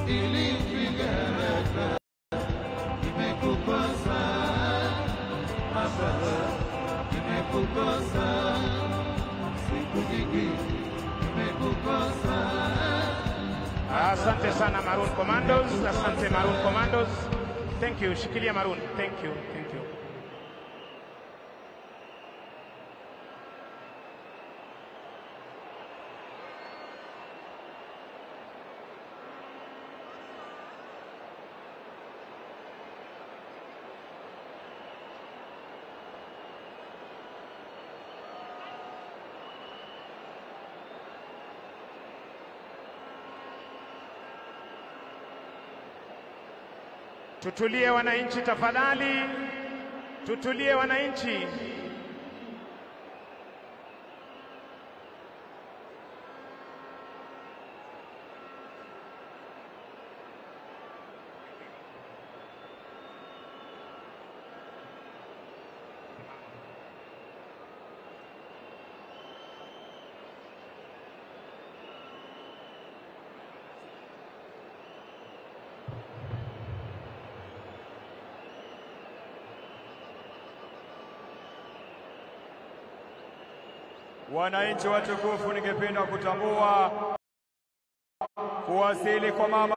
Asante sana Maroon Commandos, asante Maroon Commandos. Thank you, shikilia Maroon. Thank you, thank you. Tutulie wananchi tafadhali, tutulie wananchi. Wananchi watukufu, ningependa kutambua kuwasili kwa mama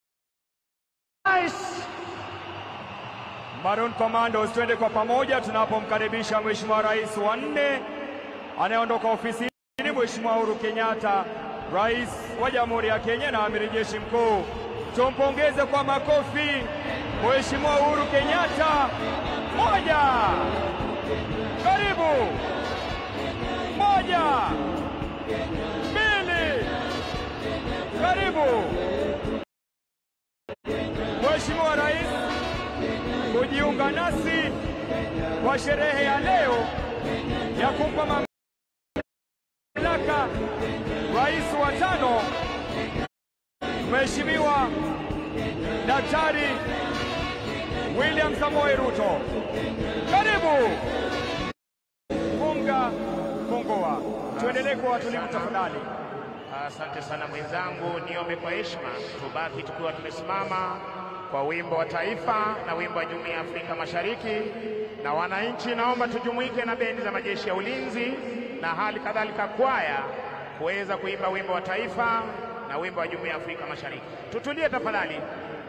Maroon Commandos. Twende kwa pamoja tunapomkaribisha Mheshimiwa Rais wa 4 anayeondoka ofisini, Mheshimiwa Uhuru Kenyatta, Rais wa Jamhuri ya Kenya na Amiri Jeshi Mkuu. Tumpongeze kwa makofi Mheshimiwa Uhuru Kenyatta. Moja, karibu. Moja, mbili, karibu. Mheshimiwa Rais kujiunga nasi kwa sherehe ya leo ya kumpa mamlaka Rais wa 5 Mheshimiwa Daktari William Samoei Ruto. Karibu. Funga fungoa. Tuendelee kwa watulivu tafadhali. Asante sana mwenzangu, niombe kwa heshima tubaki tukiwa tumesimama kwa wimbo wa taifa na wimbo wa Jumuiya ya Afrika Mashariki, na wananchi naomba tujumuike na bendi za majeshi ya ulinzi na hali kadhalika kwaya kuweza kuimba wimbo wa taifa na wimbo wa Jumuiya ya Afrika Mashariki. Tutulie tafadhali.